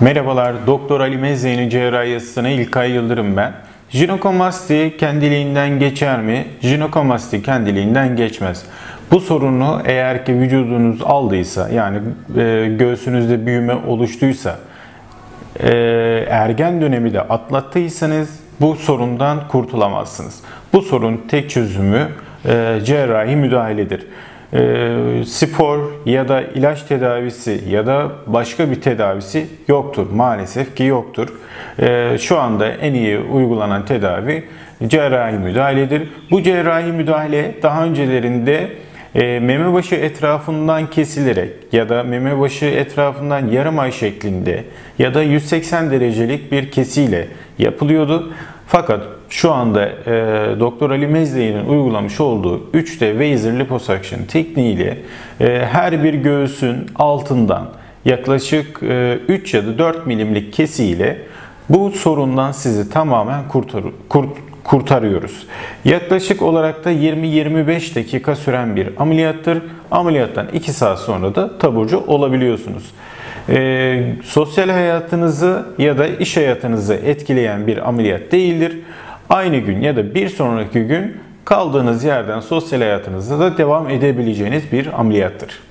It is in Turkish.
Merhabalar, Doktor Ali Mezze'nin cerrahiyasına İlkay Yıldırım ben. Jinekomasti kendiliğinden geçer mi? Jinekomasti kendiliğinden geçmez. Bu sorunu eğer ki vücudunuz aldıysa, yani göğsünüzde büyüme oluştuysa, ergen dönemi de atlattıysanız bu sorundan kurtulamazsınız. Bu sorun tek çözümü cerrahi müdahaledir. Spor ya da ilaç tedavisi ya da başka bir tedavisi yoktur. Maalesef ki yoktur. Şu anda en iyi uygulanan tedavi cerrahi müdahaledir. Bu cerrahi müdahale daha öncelerinde meme başı etrafından kesilerek ya da meme başı etrafından yarım ay şeklinde ya da 180 derecelik bir kesiyle yapılıyordu. Fakat şu anda Doktor Ali Mezze'nin uygulamış olduğu 3D Laser Liposuction tekniğiyle her bir göğsün altından yaklaşık 3 ya da 4 milimlik kesiyle bu sorundan sizi tamamen kurtarıyoruz. Yaklaşık olarak da 20-25 dakika süren bir ameliyattır. Ameliyattan 2 saat sonra da taburcu olabiliyorsunuz. Sosyal hayatınızı ya da iş hayatınızı etkileyen bir ameliyat değildir. Aynı gün ya da bir sonraki gün kaldığınız yerden sosyal hayatınıza da devam edebileceğiniz bir ameliyattır.